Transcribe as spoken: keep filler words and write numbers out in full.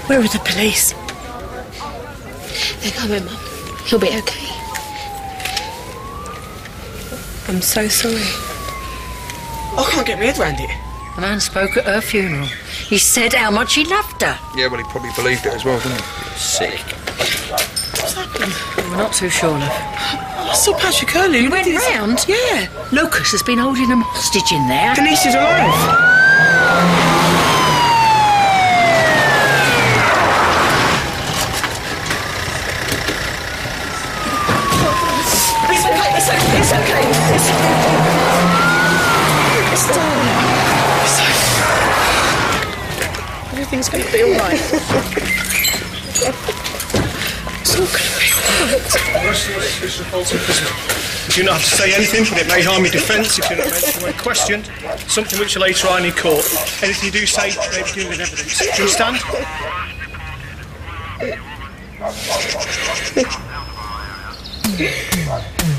Where are the police? They're coming, Mum. He'll be okay. I'm so sorry. I can't get my head around it. The man spoke at her funeral. He said how much he loved her. Yeah, well, he probably believed it as well, didn't he? Sick. What's happened? We're not too sure, love. I saw Patrick earlier. You went round? Yeah. Lucas has been holding him hostage in there. Denise is alive. It's okay, it's okay, it's okay. It's okay. It's darling. It's okay. Everything's going to be all right. It's all going to be all right. You do not have to say anything, but it may harm your defence if you're not mentioned when questioned. Something which you'll later on in court. Anything you do say may be given in evidence. Do you understand? Yeah.